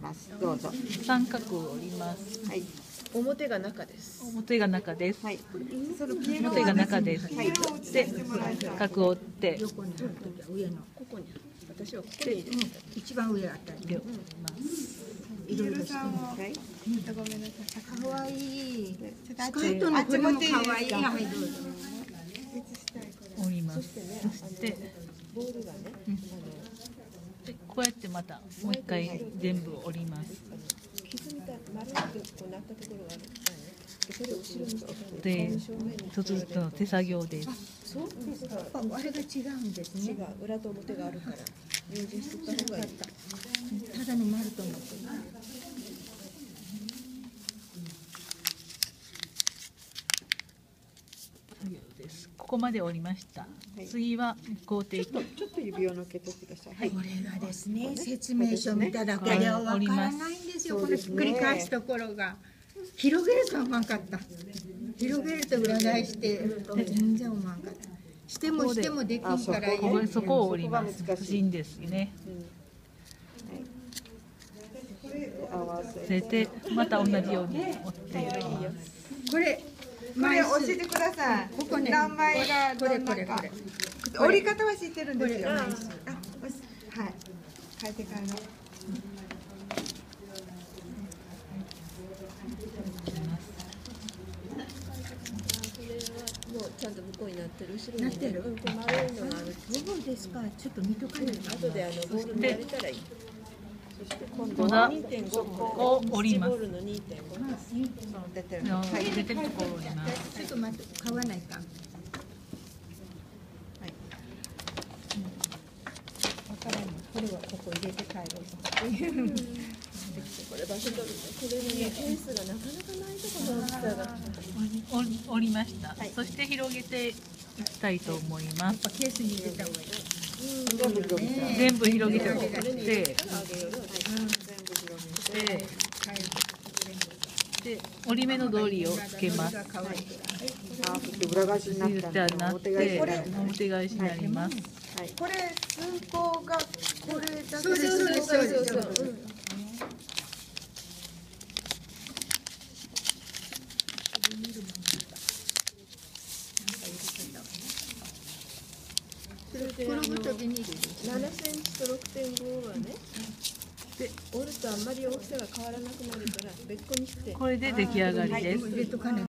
ます。どうぞ。 三角を折ります。 はい。 表が中です。 表が中です。 はい。 表が中です。 はい。 で、角を折って、 ここに。私はここに入れてた。 一番上あたり。 で折ります。 いろいろしても。 はい。 ごめんなさい。可愛い。スカートのこれも可愛い。はいどうぞ。 折ります。そして、 ボールがね、 でこうやってまたもう一回全部折ります。 傷みたい丸いとこうなったところがある。それを後ろにしてで、一つずつの手作業です。 そうですか。 あれが違うんですね。 違う、裏と表があるから用心しとった方がいい。 ただの丸と思って。 作業です。ここまで折りました。次は工程。 ちょっと指をのけてください。はい。 これがですね、説明書見ただけではわからないんですよ。このひっくり返すところが。広げるとは思わんかった。広げると裏返してると全然思わんかった。してもしてもできんからいい。 そこを折ります。不審ですね。 合わせて、また同じように折っていきます。 これ教えてください。 ここね。 何枚がどんなか。折り方は知ってるんですよ。はい。変えてからの。 もうちゃんと向こうになってる。後ろになってる。 こう丸いのがある。 そうですか。ちょっと見とかないと。 後でボールにやれたらいい。そして今度度は 2.5 を折ります。 ボールの 2.5。 出てる。 出てるところを折ります。 ちょっと待って、買わないか。これはここ入れて帰ろうと。 これ場所取る。これのねケースがなかなかないところの大きさが。 折りました。そして広げていきたいと思います。 ケースに入れた方がいい。 全部広げて折って、で折り目の通りをつけます。 裏返しになったんなって表返しになります。 これ寸法がこれだけ。 そう。 このごときに 7センチと 6.5 はね、で折るとあんまり大きさが変わらなくなるから別個にして。 これで出来上がりです。 入れとかない。